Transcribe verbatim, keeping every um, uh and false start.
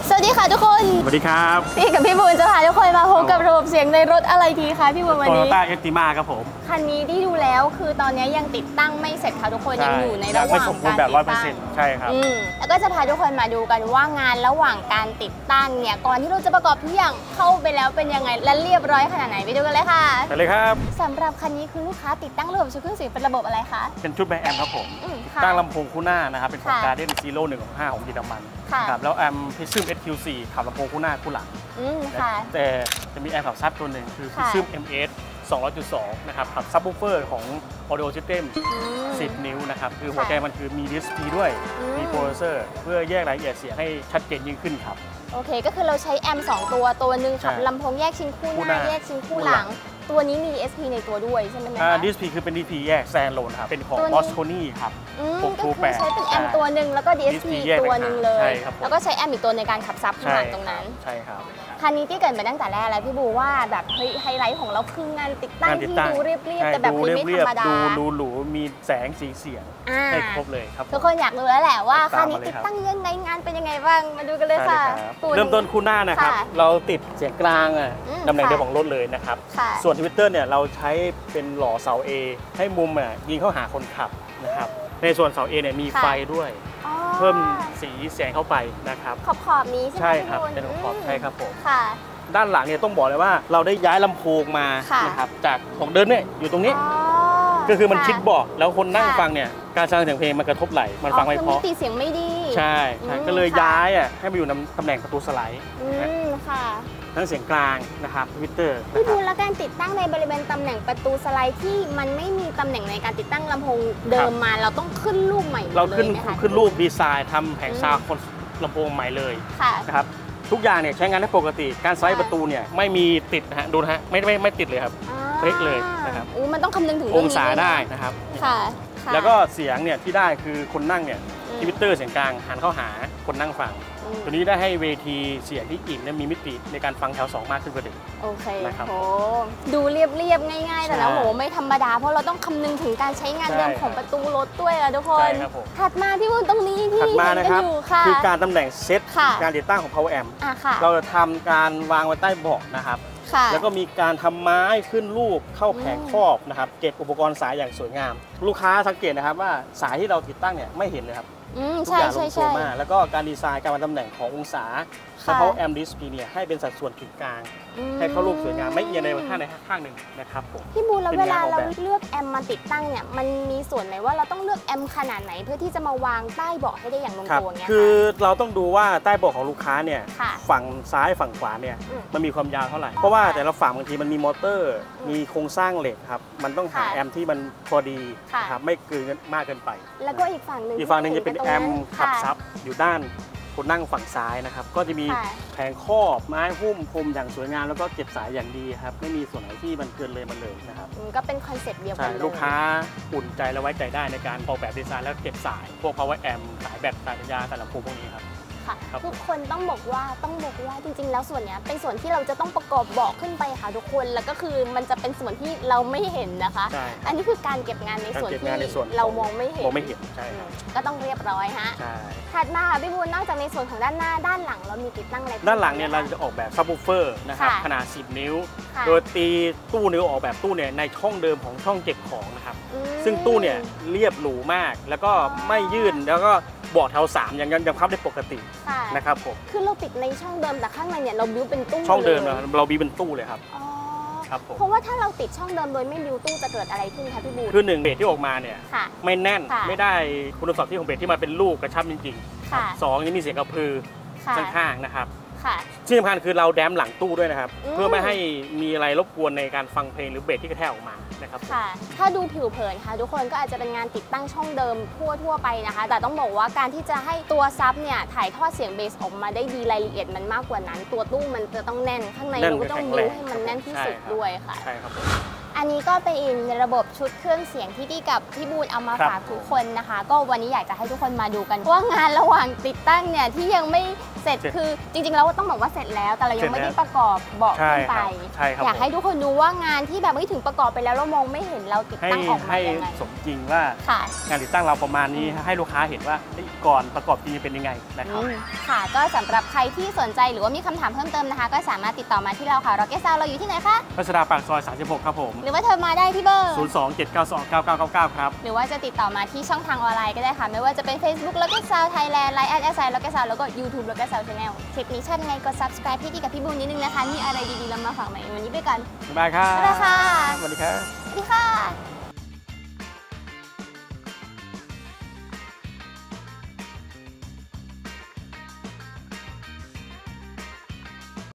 สวัสดีค่ะทุกคนสวัสดีครับพี่กับพี่บูนจะพาทุกคนมาพบกับระบบเสียงในรถอะไรดีคะพี่บูนวันนี้ Toyota Altima ครับผมคันนี้ที่ดูแล้วคือตอนนี้ยังติดตั้งไม่เสร็จค่ะทุกคนยังอยู่ในระหว่างการติดตั้งใช่ครับแล้วก็จะพาทุกคนมาดูกันว่างานระหว่างการติดตั้งเนี่ยก่อนที่เราจะประกอบทุกอย่างเข้าไปแล้วเป็นยังไงและเรียบร้อยขนาดไหนไปดูกันเลยค่ะไปเลยครับสำหรับคันนี้คือลูกค้าติดตั้งระบบชุดเครื่องเสียงเป็นระบบอะไรคะเป็นชุดแบแอมครับผมตั้งลำโพงคู่หน้านะครับเป็นของ Guardian Zero หนึ่งของห้าของเยอรมันครับแล้วแอมพิซึม เอส คิว โฟร์ ขับลำโพงคู่หน้าคู่หลังแต่จะมีแอมขับซับตัวหนึ่งคือพิซึม เอ็ม เอส สองร้อยจุดสอง นะครับขับซับวูฟเฟอร์ของ Audio System สิบ นิ้วนะครับคือหัวใจมันคือมี ดี เอส พี ด้วยมีโปรเซสเซอร์เพื่อแยกรายละเอียดเสียงให้ชัดเจนยิ่งขึ้นครับโอเคก็คือเราใช้แอมสองตัวตัวหนึ่งขับลำโพงแยกชิ้นคู่หน้าแยกชิ้นคู่หลังตัวนี้มี ดี เอส พี ในตัวด้วยใช่ไหมคะดี เอส พี คือเป็น ดี พี แยกแซนโลนครับเป็นของ Bosconi ครับก็คือใช้เป็นแอมตัวหนึ่งแล้วก็ ดี เอส พี ตัวหนึ่งเลยแล้วก็ใช้แอมอีกตัวในการขับซับข้างหลังตรงนั้นใช่ครับคันนี้ที่เกิดมาตั้งแต่แรกแล้วพี่บูว่าแบบเฮ้ยไฮไลท์ของเราคืองานติดตั้งที่ดูเรียบๆแต่แบบไม่ธรรมดาดูหรูๆมีแสงสีเสียงให้ครบเลยครับทุกคนอยากรู้แล้วแหละว่าคันนี้ติดตั้งยังไงงานเป็นยังไงบ้างมาดูกันเลยค่ะเริ่มต้นคู่หน้านะครับเราติดเสียงกลางอ่ะตำแหน่งเดียวของรถเลยนะครับส่วนทวิตเตอร์เนี่ยเราใช้เป็นหล่อเสา A ให้มุมอ่ะยิงเข้าหาคนขับนะครับในส่วนเสา A เนี่ยมีไฟด้วยเพิ่มสีแสงเข้าไปนะครับขอบขอบนี้ใช่ไหมใช่ครับเป็นขอบใช่ครับผมด้านหลังเนี่ยต้องบอกเลยว่าเราได้ย้ายลำโพงมานะครับจากของเดิมเนี่ยอยู่ตรงนี้ก็คือมันชิดเบาะแล้วคนนั่งฟังเนี่ยการฟังเสียงเพลงมันกระทบไหล่มันฟังไม่เพราะตีเสียงไม่ดีใช่ก็เลยย้ายอ่ะให้มาอยู่ในตำแหน่งประตูสไลด์ทั้งเสียงกลางนะครับทวิตเตอร์พี่บูแล้วการติดตั้งในบริเวณตำแหน่งประตูสไลด์ที่มันไม่มีตำแหน่งในการติดตั้งลำโพงเดิมมาเราต้องขึ้นรูปใหม่เราขึ้นขึ้นรูปดีไซน์ทำแผงซาวด์ลำโพงใหม่เลยนะครับทุกอย่างเนี่ยใช้งานได้ปกติการสไลด์ประตูเนี่ยไม่มีติดนะฮะดูนะฮะไม่ไม่ไม่ติดเลยครับเป๊ะเลยนะครับอู้มันต้องคำนึงถึงองศาได้นะครับค่ะแล้วก็เสียงเนี่ยที่ได้คือคนนั่งเนี่ยทวิตเตอร์เสียงกลางหันเข้าหาคนนั่งฟังตัวนี้ได้ให้เวทีเสียงที่อิ่มและมีมิติในการฟังแถวสองมากขึ้นกว่าเดิมโอเคนะครับโอ้ดูเรียบๆง่ายๆแต่แล้วโหไม่ธรรมดาเพราะเราต้องคำนึงถึงการใช้งานเดิมของประตูรถด้วยอะทุกคนถัดมาที่พูดตรงนี้ที่ถัดมานะครับคือการตำแหน่งเซตการติดตั้งของ Power Amp เราจะทำการวางไว้ใต้เบาะนะครับแล้วก็มีการทำไม้ขึ้นรูปเข้าแผงครอบนะครับเก็บอุปกรณ์สายอย่างสวยงามลูกค้าสังเกตนะครับว่าสายที่เราติดตั้งเนี่ยไม่เห็นเลยครับทุกอย่างลงตัวมากแล้วก็การดีไซน์การวางตำแหน่งขององศาแล้วเขาแอมดิสพีเนี่ยให้เป็นสัดส่วนกึ่งกลางให้เข้ารูปสวยงามไม่เอียงในข้างใดข้างหนึ่งนะครับผมพี่บูแล้วเวลาเราเลือกแอมมาติดตั้งเนี่ยมันมีส่วนไหนว่าเราต้องเลือกแอมขนาดไหนเพื่อที่จะมาวางใต้เบาะให้ได้อย่างลงตัวเนี่ยคือเราต้องดูว่าใต้เบาะของลูกค้าเนี่ยฝั่งซ้ายฝั่งขวาเนี่ยมันมีความยาวเท่าไหร่เพราะว่าแต่ละฝั่งบางทีมันมีมอเตอร์มีโครงสร้างเหล็กครับมันต้องหาแอมที่มันพอดีครับไม่เกินมากเกินไปแล้วก็อีกฝั่งหนึ่งอีกฝั่งหนึ่งจะเป็นแอมขับซับอยู่ด้านคนนั่งฝั่งซ้ายนะครับก็จะมีแผงครอบไม้หุ้มพรมอย่างสวยงามแล้วก็เก็บสายอย่างดีครับไม่มีส่วนไหนที่มันเกินเลยมันเลยนะครับก็เป็นคอนเซ็ปต์เดียวกันเลยลูกค้าอุ่นใจและไว้ใจได้ในการออกแบบดีไซน์แล้วเก็บสายพวก power amp สายแบตสายสัญญาณสายลำโพงพวกนี้ครับทุกคนต้องบอกว่าต้องบอกว่าจริงๆแล้วส่วนนี้เป็นส่วนที่เราจะต้องประกอบเบาะขึ้นไปค่ะทุกคนแล้วก็คือมันจะเป็นส่วนที่เราไม่เห็นนะคะอันนี้คือการเก็บงานในส่วนที่เรามองไม่เห็นมองไม่เห็นใช่ก็ต้องเรียบร้อยฮะถัดมาค่ะพี่บูนนอกจากในส่วนของด้านหน้าด้านหลังเรามีติดตั้งอะไรด้านหลังเนี่ยเราจะออกแบบซับวูฟเฟอร์นะครับขนาดสิบนิ้วโดยตีตู้นิ้วออกแบบตู้เนี่ยในช่องเดิมของช่องเก็บของนะครับซึ่งตู้เนี่ยเรียบหรูมากแล้วก็ไม่ยื่นแล้วก็เบาะแถวสามยังยังพับได้ปกตินะครับผมคือเราติดในช่องเดิมแต่ข้างในเนี่ยเราบิวเป็นตู้ช่องเดิมเราบิวเป็นตู้เลยครับครับผมเพราะว่าถ้าเราติดช่องเดิมโดยไม่บิวตู้จะเกิดอะไรขึ้นคะพี่บูคือหนึ่งเบสที่ออกมาเนี่ยไม่แน่นไม่ได้คุณสมบัติที่ของเบสที่มันเป็นลูกกระชับจริงๆสองยังมีเสียงกระพือข้างๆนะครับที่สำคัญคือเราแดมหลังตู้ด้วยนะครับเพื่อไม่ให้มีอะไรรบกวนในการฟังเพลงหรือเบสที่กระแทกออกมานะครับค่ะถ้าดูผิวเผินค่ะทุกคนก็อาจจะเป็นงานติดตั้งช่องเดิมทั่วทั่วไปนะคะแต่ต้องบอกว่าการที่จะให้ตัวซับเนี่ยถ่ายทอดเสียงเบสออกมาได้ดีรายละเอียดมันมากกว่านั้นตัวตู้มันจะต้องแน่นข้างในเราก็ต้องบิวให้มันแน่นที่สุดด้วยค่ะใช่ครับอันนี้ก็เป็นอีกระบบชุดเครื่องเสียงที่ดีกับพี่บูนเอามาฝากทุกคนนะคะก็วันนี้อยากจะให้ทุกคนมาดูกันว่างานระหว่างติดตั้งเนี่ยที่ยังไม่เสร็จคือจริงๆแล้วต้องบอกว่าเสร็จแล้วแต่เรายังไม่ได้ประกอบเบาะขึ้นไปอยากให้ทุกคนดูว่างานที่แบบไม่ถึงประกอบไปแล้วเรามองไม่เห็นเราติดตั้งออกมายังไงสมจริงว่างานติดตั้งเราประมาณนี้ให้ลูกค้าเห็นว่าก่อนประกอบจริงเป็นยังไงนะครับค่ะก็สำหรับใครที่สนใจหรือว่ามีคำถามเพิ่มเติมนะคะก็สามารถติดต่อมาที่เราค่ะร็อกเก็ตซาวเราอยู่ที่ไหนคะรัชดาปากซอยสามสิบหกครับผมหรือว่าเธอมาได้ที่เบอร์ศูนย์ สอง เจ็ด เก้า สอง เก้า เก้า เก้า เก้าครับหรือว่าจะติดต่อมาที่ช่องทางออนไลน์ก็ได้ค่ะไม่ว่าจะเป็น Facebook Rocket Sound Thailand ไลน์ แอท แอส ไอ Rocket Sound แล้วก็ YouTube Rocket Sound Channel คลิปนี้ชอบยังไงกด Subscribe พี่ดีกับพี่บูมนิดนึงนะคะมีอะไรดีๆเรามาฝากใหม่วันนี้ไปก่อนบ๊ายบายครับบ๊ายบายค่ะสวัสดีครับสวัสดีค่ะ